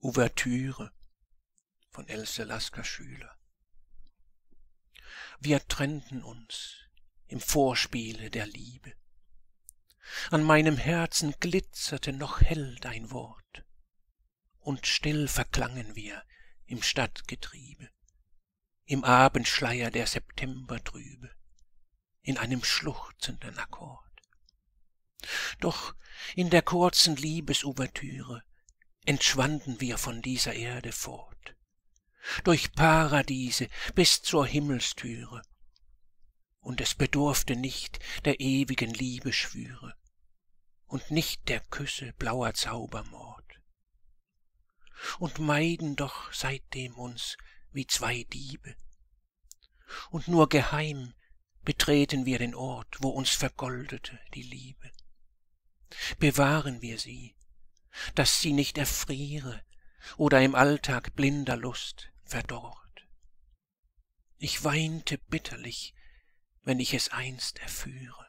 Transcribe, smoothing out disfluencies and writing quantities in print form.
Ouvertüre von Else Lasker Schüler. Wir trennten uns im Vorspiele der Liebe. An meinem Herzen glitzerte noch hell dein Wort, und still verklangen wir im Stadtgetriebe, im Abendschleier der Septembertrübe, in einem schluchzenden Akkord. Doch in der kurzen Liebesouvertüre entschwanden wir von dieser Erde fort, durch Paradiese bis zur Himmelstüre, und es bedurfte nicht der ewigen Liebeschwüre und nicht der Küsse blauer Zaubermord. Und meiden doch seitdem uns wie zwei Diebe, und nur geheim betreten wir den Ort, wo uns vergoldete die Liebe. Bewahren wir sie, dass sie nicht erfriere oder im Alltag blinder Lust verdorrt. Ich weinte bitterlich, wenn ich es einst erführe.